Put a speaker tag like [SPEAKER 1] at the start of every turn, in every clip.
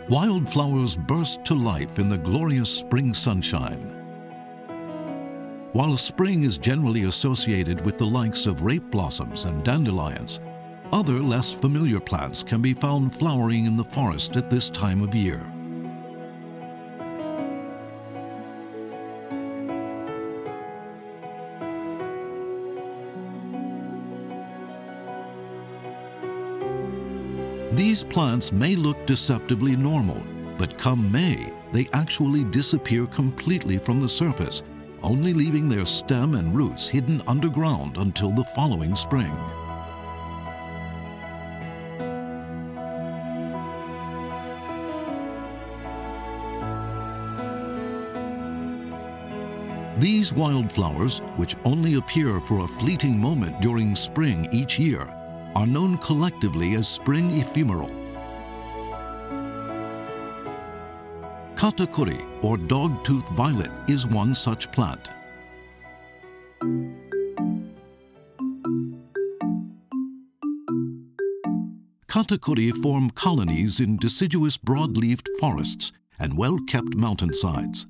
[SPEAKER 1] Wildflowers burst to life in the glorious spring sunshine. While spring is generally associated with the likes of rape blossoms and dandelions, other less familiar plants can be found flowering in the forest at this time of year. These plants may look deceptively normal, but come May, they actually disappear completely from the surface, only leaving their stem and roots hidden underground until the following spring. These wildflowers, which only appear for a fleeting moment during spring each year, are known collectively as spring ephemeral. Katakuri, or dogtooth violet, is one such plant. Katakuri form colonies in deciduous broad-leaved forests and well-kept mountainsides.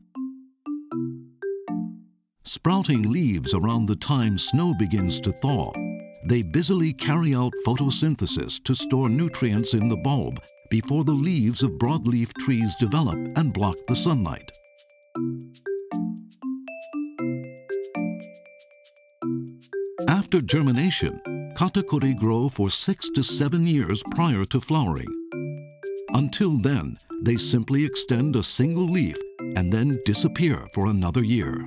[SPEAKER 1] Sprouting leaves around the time snow begins to thaw, they busily carry out photosynthesis to store nutrients in the bulb before the leaves of broadleaf trees develop and block the sunlight. After germination, katakuri grow for 6 to 7 years prior to flowering. Until then, they simply extend a single leaf and then disappear for another year.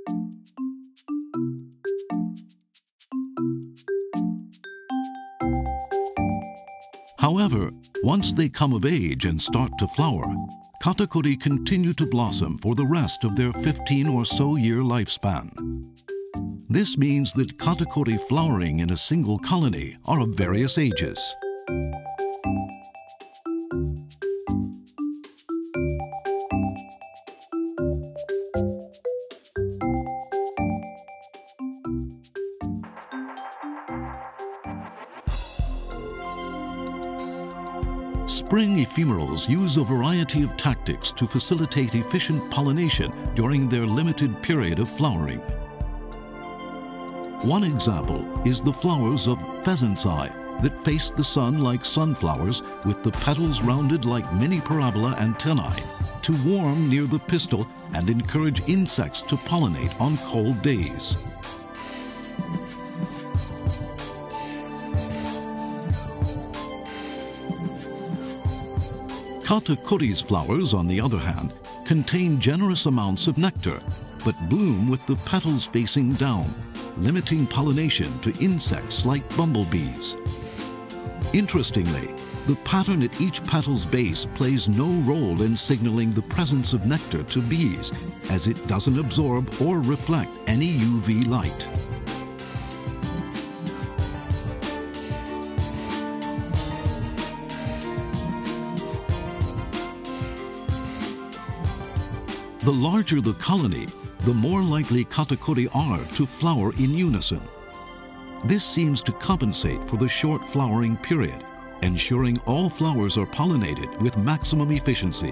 [SPEAKER 1] However, once they come of age and start to flower, katakuri continue to blossom for the rest of their 15 or so year lifespan. This means that katakuri flowering in a single colony are of various ages. Spring ephemerals use a variety of tactics to facilitate efficient pollination during their limited period of flowering. One example is the flowers of pheasant's eye that face the sun like sunflowers with the petals rounded like mini parabola antennae to warm near the pistil and encourage insects to pollinate on cold days. Katakuri's flowers, on the other hand, contain generous amounts of nectar, but bloom with the petals facing down, limiting pollination to insects like bumblebees. Interestingly, the pattern at each petal's base plays no role in signaling the presence of nectar to bees, as it doesn't absorb or reflect any UV light. The larger the colony, the more likely katakuri are to flower in unison. This seems to compensate for the short flowering period, ensuring all flowers are pollinated with maximum efficiency.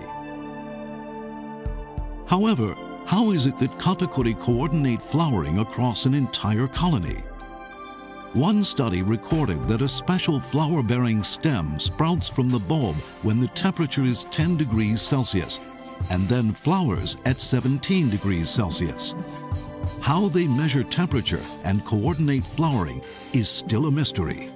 [SPEAKER 1] However, how is it that katakuri coordinate flowering across an entire colony? One study recorded that a special flower-bearing stem sprouts from the bulb when the temperature is 10 degrees Celsius, and then flowers at 17 degrees Celsius. How they measure temperature and coordinate flowering is still a mystery.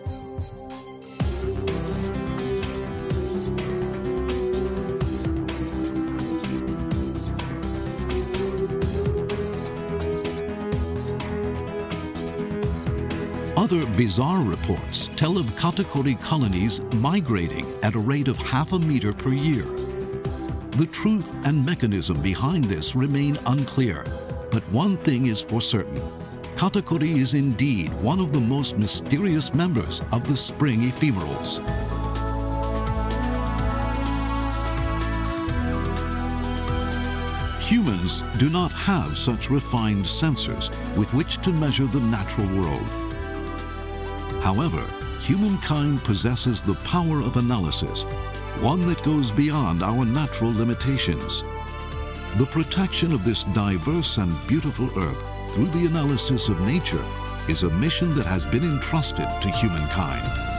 [SPEAKER 1] Other bizarre reports tell of katakuri colonies migrating at a rate of half a meter per year. The truth and mechanism behind this remain unclear, but one thing is for certain. Katakuri is indeed one of the most mysterious members of the spring ephemerals. Humans do not have such refined sensors with which to measure the natural world. However, humankind possesses the power of analysis, one that goes beyond our natural limitations. The protection of this diverse and beautiful Earth through the analysis of nature is a mission that has been entrusted to humankind.